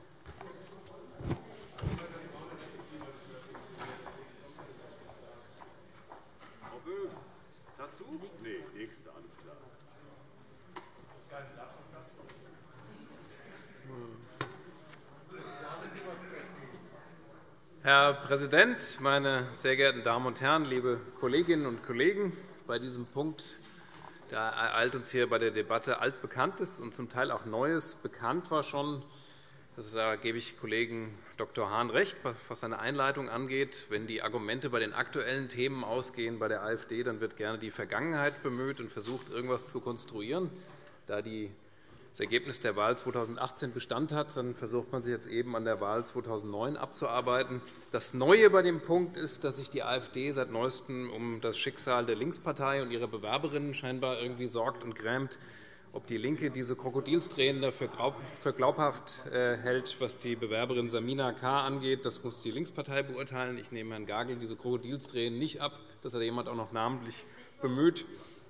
Herr Präsident, meine sehr geehrten Damen und Herren, liebe Kolleginnen und Kollegen! Bei diesem Punkt, da ereilt uns hier bei der Debatte Altbekanntes und zum Teil auch Neues. Bekannt war schon, da gebe ich Kollegen Dr. Hahn recht, was seine Einleitung angeht. Wenn die Argumente bei den aktuellen Themen ausgehen bei der AfD, dann wird gerne die Vergangenheit bemüht und versucht, irgendwas zu konstruieren. Da die das Ergebnis der Wahl 2018 Bestand hat, dann versucht man sich jetzt eben an der Wahl 2009 abzuarbeiten. Das Neue bei dem Punkt ist, dass sich die AfD seit Neuestem um das Schicksal der Linkspartei und ihrer Bewerberinnen scheinbar irgendwie sorgt und grämt. Ob die LINKE diese Krokodilstränen für glaubhaft hält, was die Bewerberin Samina K. angeht, das muss die Linkspartei beurteilen. Ich nehme Herrn Gagel diese Krokodilstränen nicht ab. Das hat jemand auch noch namentlich bemüht.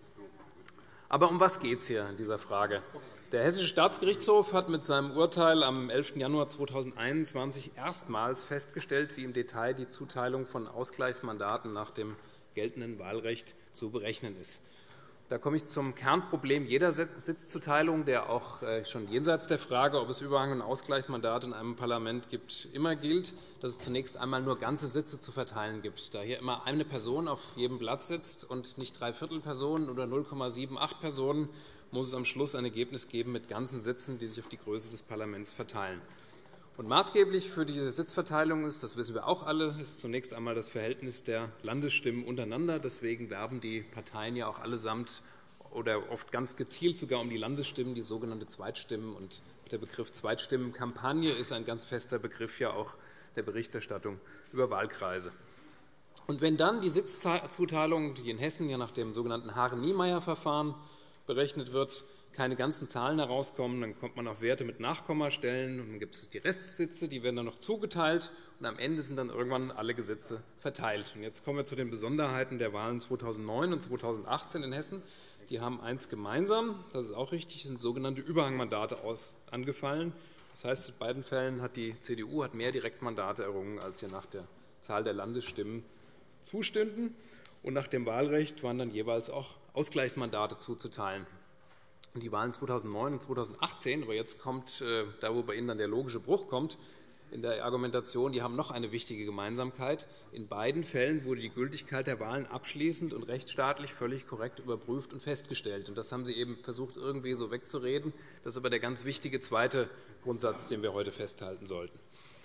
Aber um was geht es hier in dieser Frage? Der Hessische Staatsgerichtshof hat mit seinem Urteil am 11. Januar 2021 erstmals festgestellt, wie im Detail die Zuteilung von Ausgleichsmandaten nach dem geltenden Wahlrecht zu berechnen ist. Da komme ich zum Kernproblem jeder Sitzzuteilung, der auch schon jenseits der Frage, ob es Überhang- und Ausgleichsmandate in einem Parlament gibt, immer gilt, dass es zunächst einmal nur ganze Sitze zu verteilen gibt. Da hier immer eine Person auf jedem Platz sitzt und nicht 3/4 Personen oder 0,78 Personen, muss es am Schluss ein Ergebnis geben mit ganzen Sitzen, die sich auf die Größe des Parlaments verteilen. Und maßgeblich für diese Sitzverteilung ist, das wissen wir auch alle, ist zunächst einmal das Verhältnis der Landesstimmen untereinander. Deswegen werben die Parteien ja auch allesamt oder oft ganz gezielt sogar um die Landesstimmen, die sogenannte Zweitstimmen. Und der Begriff Zweitstimmenkampagne ist ein ganz fester Begriff ja auch der Berichterstattung über Wahlkreise. Und wenn dann die Sitzzuteilung, die in Hessen ja nach dem sogenannten Hare-Niemeyer-Verfahren berechnet wird, keine ganzen Zahlen herauskommen, dann kommt man auf Werte mit Nachkommastellen und dann gibt es die Restsitze, die werden dann noch zugeteilt und am Ende sind dann irgendwann alle Gesetze verteilt. Und jetzt kommen wir zu den Besonderheiten der Wahlen 2009 und 2018 in Hessen. Die haben eins gemeinsam, das ist auch richtig, sind sogenannte Überhangmandate angefallen. Das heißt, in beiden Fällen hat die CDU mehr Direktmandate errungen, als ihr nach der Zahl der Landesstimmen zustünden. Und nach dem Wahlrecht waren dann jeweils auch Ausgleichsmandate zuzuteilen. Und die Wahlen 2009 und 2018, aber jetzt kommt da, wo bei Ihnen dann der logische Bruch kommt, in der Argumentation, die haben noch eine wichtige Gemeinsamkeit. In beiden Fällen wurde die Gültigkeit der Wahlen abschließend und rechtsstaatlich völlig korrekt überprüft und festgestellt. Und das haben Sie eben versucht, irgendwie so wegzureden. Das ist aber der ganz wichtige zweite Grundsatz, den wir heute festhalten sollten.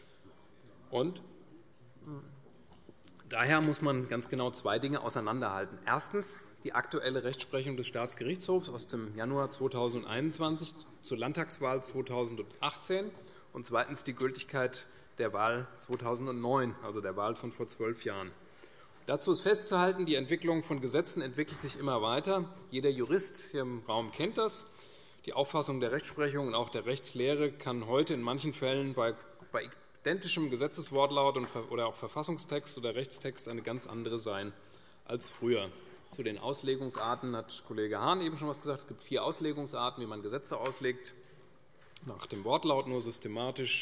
Und daher muss man ganz genau zwei Dinge auseinanderhalten. Erstens die aktuelle Rechtsprechung des Staatsgerichtshofs aus dem Januar 2021 zur Landtagswahl 2018 und zweitens die Gültigkeit der Wahl 2009, also der Wahl von vor 12 Jahren. Dazu ist festzuhalten, die Entwicklung von Gesetzen entwickelt sich immer weiter. Jeder Jurist hier im Raum kennt das. Die Auffassung der Rechtsprechung und auch der Rechtslehre kann heute in manchen Fällen bei identischem Gesetzeswortlaut oder auch Verfassungstext oder Rechtstext eine ganz andere sein als früher. Zu den Auslegungsarten hat Kollege Hahn eben schon etwas gesagt. Es gibt 4 Auslegungsarten, wie man Gesetze auslegt. Nach dem Wortlaut nur systematisch,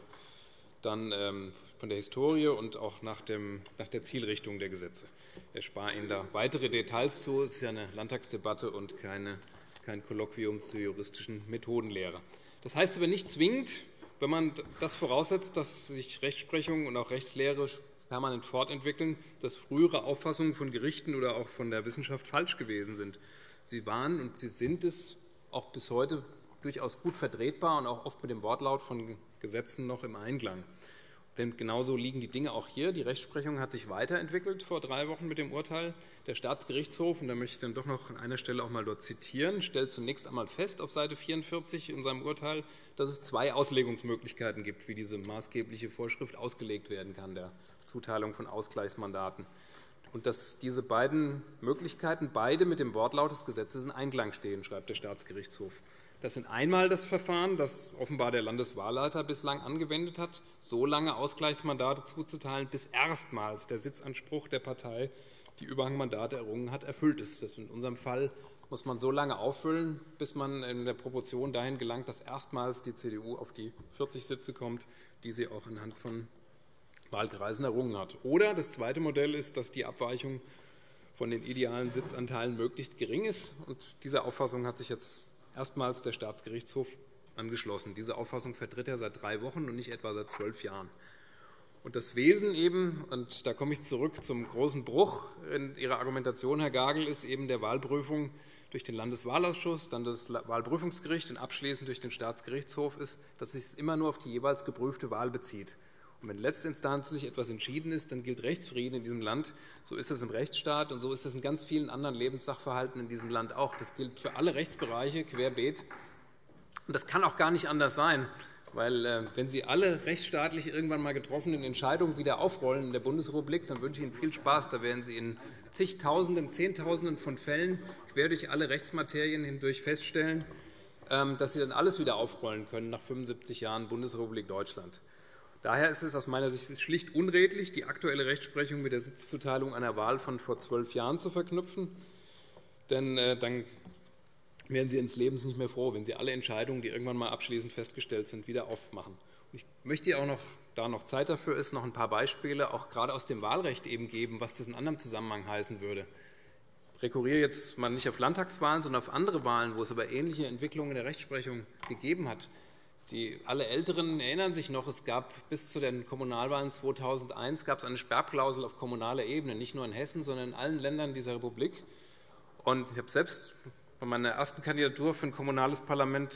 dann von der Historie und auch nach der Zielrichtung der Gesetze. Ich erspare Ihnen da weitere Details zu. Es ist ja eine Landtagsdebatte und kein Kolloquium zur juristischen Methodenlehre. Das heißt aber nicht zwingend, wenn man das voraussetzt, dass sich Rechtsprechung und auch Rechtslehre permanent fortentwickeln, dass frühere Auffassungen von Gerichten oder auch von der Wissenschaft falsch gewesen sind. Sie waren und sie sind es auch bis heute durchaus gut vertretbar und auch oft mit dem Wortlaut von Gesetzen noch im Einklang. Denn genauso liegen die Dinge auch hier. Die Rechtsprechung hat sich weiterentwickelt vor 3 Wochen mit dem Urteil. Der Staatsgerichtshof, und da möchte ich dann doch noch an einer Stelle auch mal dort zitieren, stellt zunächst einmal fest auf Seite 44 in seinem Urteil, dass es 2 Auslegungsmöglichkeiten gibt, wie diese maßgebliche Vorschrift ausgelegt werden kann, der Zuteilung von Ausgleichsmandaten. Und dass diese beiden Möglichkeiten beide mit dem Wortlaut des Gesetzes in Einklang stehen, schreibt der Staatsgerichtshof. Das sind einmal das Verfahren, das offenbar der Landeswahlleiter bislang angewendet hat, so lange Ausgleichsmandate zuzuteilen, bis erstmals der Sitzanspruch der Partei, die Überhangmandate errungen hat, erfüllt ist. Das in unserem Fall muss man so lange auffüllen, bis man in der Proportion dahin gelangt, dass erstmals die CDU auf die 40 Sitze kommt, die sie auch anhand von Wahlkreisen errungen hat. Oder das zweite Modell ist, dass die Abweichung von den idealen Sitzanteilen möglichst gering ist. Und dieser Auffassung hat sich jetzt erstmals der Staatsgerichtshof angeschlossen. Diese Auffassung vertritt er seit 3 Wochen und nicht etwa seit 12 Jahren. Und das Wesen eben, und da komme ich zurück zum großen Bruch in Ihrer Argumentation, Herr Gagel, ist eben der Wahlprüfung durch den Landeswahlausschuss, dann das Wahlprüfungsgericht und abschließend durch den Staatsgerichtshof ist, dass es sich immer nur auf die jeweils geprüfte Wahl bezieht. Und wenn letztinstanzlich etwas entschieden ist, dann gilt Rechtsfrieden in diesem Land. So ist es im Rechtsstaat und so ist es in ganz vielen anderen Lebenssachverhalten in diesem Land auch. Das gilt für alle Rechtsbereiche querbeet. Und das kann auch gar nicht anders sein, weil wenn Sie alle rechtsstaatlich irgendwann mal getroffenen Entscheidungen wieder aufrollen in der Bundesrepublik, dann wünsche ich Ihnen viel Spaß. Da werden Sie in zigtausenden, Zehntausenden von Fällen quer durch alle Rechtsmaterien hindurch feststellen, dass Sie dann alles wieder aufrollen können nach 75 Jahren Bundesrepublik Deutschland. Daher ist es aus meiner Sicht schlicht unredlich, die aktuelle Rechtsprechung mit der Sitzzuteilung einer Wahl von vor 12 Jahren zu verknüpfen. Denn dann werden Sie ins Lebens nicht mehr froh, wenn Sie alle Entscheidungen, die irgendwann mal abschließend festgestellt sind, wieder aufmachen. Ich möchte auch noch, da noch Zeit dafür ist, noch ein paar Beispiele, auch gerade aus dem Wahlrecht eben geben, was das in anderem Zusammenhang heißen würde. Ich rekurriere jetzt mal nicht auf Landtagswahlen, sondern auf andere Wahlen, wo es aber ähnliche Entwicklungen in der Rechtsprechung gegeben hat. Alle Älteren erinnern sich noch, es gab bis zu den Kommunalwahlen 2001 gab es eine Sperrklausel auf kommunaler Ebene, nicht nur in Hessen, sondern in allen Ländern dieser Republik. Und ich habe selbst bei meiner ersten Kandidatur für ein kommunales Parlament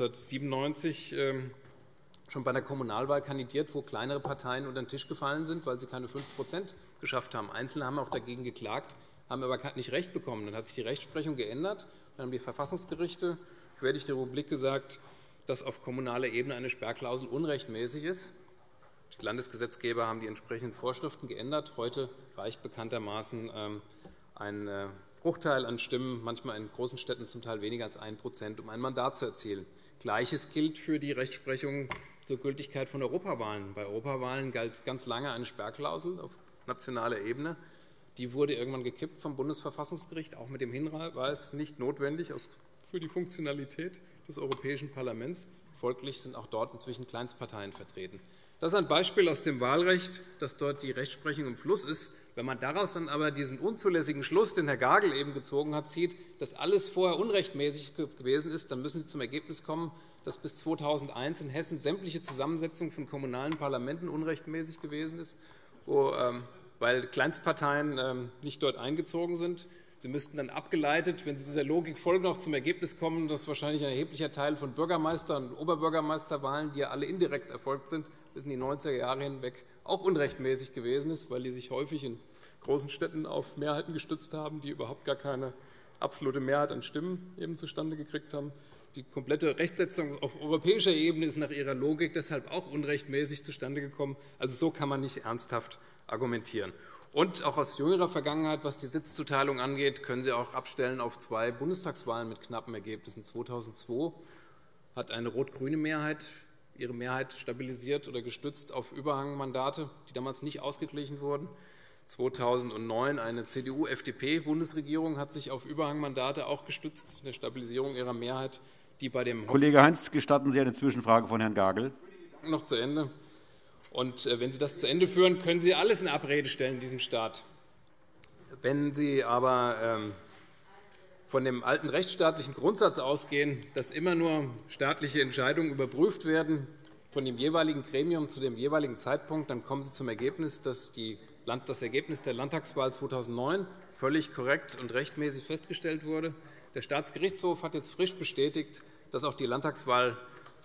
1997 schon bei einer Kommunalwahl kandidiert, wo kleinere Parteien unter den Tisch gefallen sind, weil sie keine 5% geschafft haben. Einzelne haben auch dagegen geklagt, haben aber nicht Recht bekommen. Dann hat sich die Rechtsprechung geändert. Dann haben die Verfassungsgerichte quer durch die Republik gesagt, dass auf kommunaler Ebene eine Sperrklausel unrechtmäßig ist. Die Landesgesetzgeber haben die entsprechenden Vorschriften geändert. Heute reicht bekanntermaßen ein Bruchteil an Stimmen, manchmal in großen Städten zum Teil weniger als 1%, um ein Mandat zu erzielen. Gleiches gilt für die Rechtsprechung zur Gültigkeit von Europawahlen. Bei Europawahlen galt ganz lange eine Sperrklausel auf nationaler Ebene. Die wurde irgendwann gekippt vom Bundesverfassungsgericht, auch mit dem Hinweis, nicht notwendig für die Funktionalität des Europäischen Parlaments. Folglich sind auch dort inzwischen Kleinstparteien vertreten. Das ist ein Beispiel aus dem Wahlrecht, dass dort die Rechtsprechung im Fluss ist. Wenn man daraus dann aber diesen unzulässigen Schluss, den Herr Gagel eben gezogen hat, zieht, dass alles vorher unrechtmäßig gewesen ist, dann müssen Sie zum Ergebnis kommen, dass bis 2001 in Hessen sämtliche Zusammensetzung von kommunalen Parlamenten unrechtmäßig gewesen ist, weil Kleinstparteien nicht dort eingezogen sind. Sie müssten dann abgeleitet, wenn Sie dieser Logik folgen, auch zum Ergebnis kommen, dass wahrscheinlich ein erheblicher Teil von Bürgermeister- und Oberbürgermeisterwahlen, die ja alle indirekt erfolgt sind, bis in die 90er Jahre hinweg auch unrechtmäßig gewesen ist, weil die sich häufig in großen Städten auf Mehrheiten gestützt haben, die überhaupt gar keine absolute Mehrheit an Stimmen eben zustande gekriegt haben. Die komplette Rechtsetzung auf europäischer Ebene ist nach ihrer Logik deshalb auch unrechtmäßig zustande gekommen. Also so kann man nicht ernsthaft argumentieren. Und auch aus jüngerer Vergangenheit, was die Sitzzuteilung angeht, können Sie auch abstellen auf 2 Bundestagswahlen mit knappen Ergebnissen. 2002 hat eine rot-grüne Mehrheit ihre Mehrheit stabilisiert oder gestützt auf Überhangmandate, die damals nicht ausgeglichen wurden. 2009 eine CDU-FDP-Bundesregierung hat sich auf Überhangmandate auch gestützt, in der Stabilisierung ihrer Mehrheit, die bei dem Kollege Heinz, gestatten Sie eine Zwischenfrage von Herrn Gagel? Noch zu Ende. Und wenn Sie das zu Ende führen, können Sie alles in Abrede stellen in diesem Staat. Wenn Sie aber von dem alten rechtsstaatlichen Grundsatz ausgehen, dass immer nur staatliche Entscheidungen überprüft werden von dem jeweiligen Gremium zu dem jeweiligen Zeitpunkt, dann kommen Sie zum Ergebnis, dass das Ergebnis der Landtagswahl 2009 völlig korrekt und rechtmäßig festgestellt wurde. Der Staatsgerichtshof hat jetzt frisch bestätigt, dass auch die Landtagswahl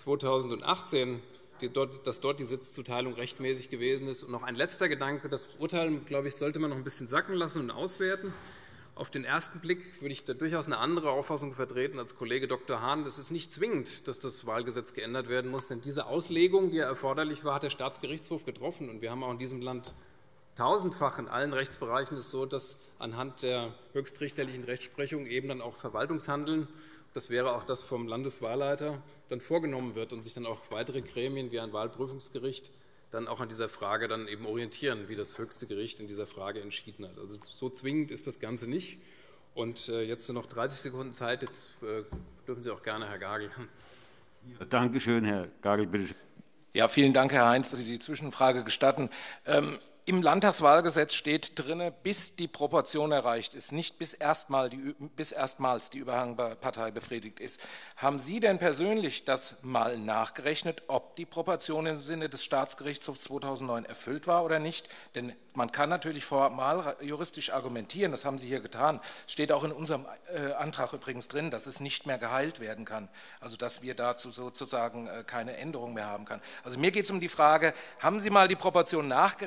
2018 dass dort die Sitzzuteilung rechtmäßig gewesen ist. Und noch ein letzter Gedanke. Das Urteil, glaube ich, sollte man noch ein bisschen sacken lassen und auswerten. Auf den ersten Blick würde ich da durchaus eine andere Auffassung vertreten als Kollege Dr. Hahn. Es ist nicht zwingend, dass das Wahlgesetz geändert werden muss, denn diese Auslegung, die erforderlich war, hat der Staatsgerichtshof getroffen. Und wir haben auch in diesem Land tausendfach in allen Rechtsbereichen es so, dass anhand der höchstrichterlichen Rechtsprechung eben dann auch Verwaltungshandeln, das wäre auch das vom Landeswahlleiter, dann vorgenommen wird und sich dann auch weitere Gremien wie ein Wahlprüfungsgericht dann auch an dieser Frage dann eben orientieren, wie das höchste Gericht in dieser Frage entschieden hat. Also so zwingend ist das Ganze nicht. Und jetzt sind noch 30 Sekunden Zeit. Jetzt dürfen Sie auch gerne, Herr Gagel. Danke schön, Herr Gagel. Bitte. Ja, vielen Dank, Herr Heinz, dass Sie die Zwischenfrage gestatten. Im Landtagswahlgesetz steht drin, bis die Proportion erreicht ist, nicht bis erstmals die Überhangpartei befriedigt ist. Haben Sie denn persönlich das mal nachgerechnet, ob die Proportion im Sinne des Staatsgerichtshofs 2009 erfüllt war oder nicht? Denn man kann natürlich formal juristisch argumentieren, das haben Sie hier getan. Es steht auch in unserem Antrag übrigens drin, dass es nicht mehr geheilt werden kann, also dass wir dazu sozusagen keine Änderung mehr haben können. Also mir geht es um die Frage, haben Sie mal die Proportion nachgerechnet?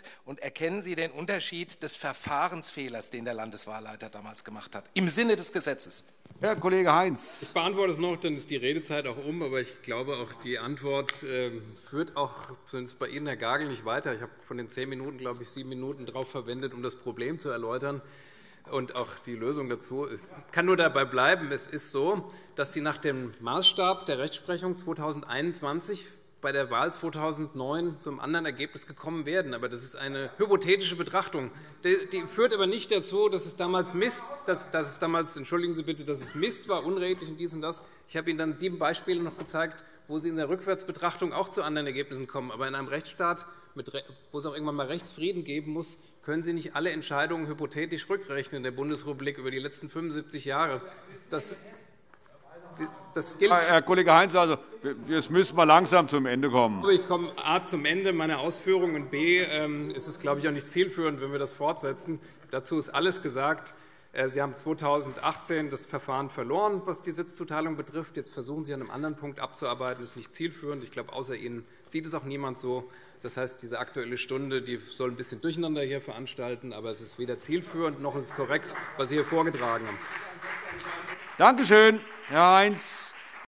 Und erkennen Sie den Unterschied des Verfahrensfehlers, den der Landeswahlleiter damals gemacht hat, im Sinne des Gesetzes? Herr Kollege Heinz. Ich beantworte es noch, dann ist die Redezeit auch um. Aber ich glaube, auch die Antwort führt auch zumindest bei Ihnen, Herr Gagel, nicht weiter. Ich habe von den 10 Minuten, glaube ich, 7 Minuten darauf verwendet, um das Problem zu erläutern und auch die Lösung dazu. Ich kann nur dabei bleiben, es ist so, dass Sie nach dem Maßstab der Rechtsprechung 2021 bei der Wahl 2009 zum anderen Ergebnis gekommen werden. Aber das ist eine hypothetische Betrachtung. Die führt aber nicht dazu, dass es damals Mist, entschuldigen Sie bitte, dass es Mist war, unredlich und dies und das. Ich habe Ihnen dann 7 Beispiele noch gezeigt, wo Sie in der Rückwärtsbetrachtung auch zu anderen Ergebnissen kommen. Aber in einem Rechtsstaat, wo es auch irgendwann mal Rechtsfrieden geben muss, können Sie nicht alle Entscheidungen hypothetisch rückrechnen in der Bundesrepublik über die letzten 75 Jahre. Das gilt. Herr Kollege Heinz, also, jetzt müssen wir langsam zum Ende kommen. Ich komme A zum Ende meiner Ausführungen und B ist es, glaube ich, auch nicht zielführend, wenn wir das fortsetzen. Dazu ist alles gesagt. Sie haben 2018 das Verfahren verloren, was die Sitzzuteilung betrifft. Jetzt versuchen Sie an einem anderen Punkt abzuarbeiten. Das ist nicht zielführend. Ich glaube, außer Ihnen sieht es auch niemand so. Das heißt, diese Aktuelle Stunde die soll ein bisschen Durcheinander hier veranstalten, aber es ist weder zielführend noch ist es korrekt, was Sie hier vorgetragen haben. Danke schön, Herr Heinz.